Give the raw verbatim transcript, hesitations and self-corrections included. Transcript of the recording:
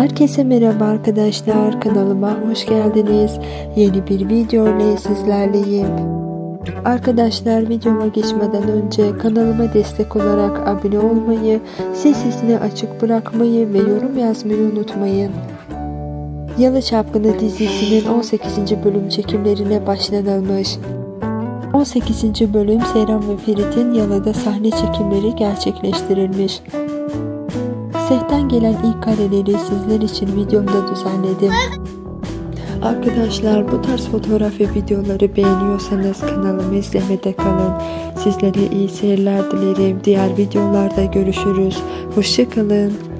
Herkese merhaba arkadaşlar, kanalıma hoş geldiniz. Yeni bir video ile sizlerleyim. Arkadaşlar, videoma geçmeden önce kanalıma destek olarak abone olmayı, sesini açık bırakmayı ve yorum yazmayı unutmayın. Yalı Çapkını dizisinin on sekizinci bölüm çekimlerine başlanılmış. on sekizinci bölüm Seyran ve Ferit'in Yalı'da sahne çekimleri gerçekleştirilmiş. Setten gelen ilk kareleri sizler için videomda düzenledim. Arkadaşlar, bu tarz fotoğraf ve videoları beğeniyorsanız kanalımı izlemede kalın. Sizlere iyi seyirler dilerim. Diğer videolarda görüşürüz. Hoşça kalın.